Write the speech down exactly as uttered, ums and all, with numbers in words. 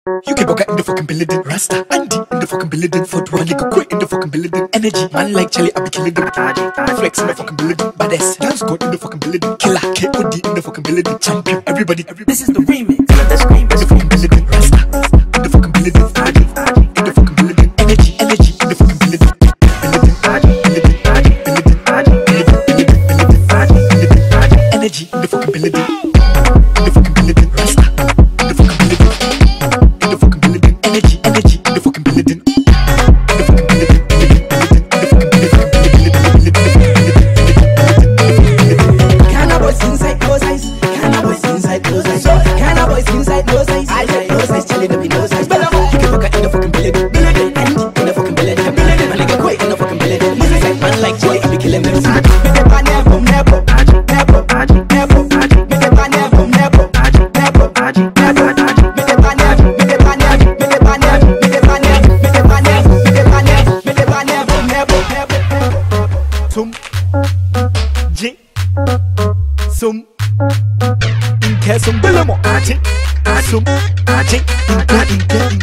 You can Boga in the fucking building, Rasta, Andy in the fucking building, Foot one nigga quick in the fucking building, Energy, man like Charlie, I be killing them, Flex in the fucking building, Badass, Dance God in the fucking building, Killer, K O D in the fucking building, Champion, everybody, everybody. This is the remix. Let's scream in the fucking building, Rasta, in the fucking building, Andy, in the fucking building, Energy, Energy in the fucking building, building, building, building, building, Energy in the fucking building, in the fucking building, Rasta. Sum J Sum Inke Sum Belamo Aje Sum Aje Inke Inke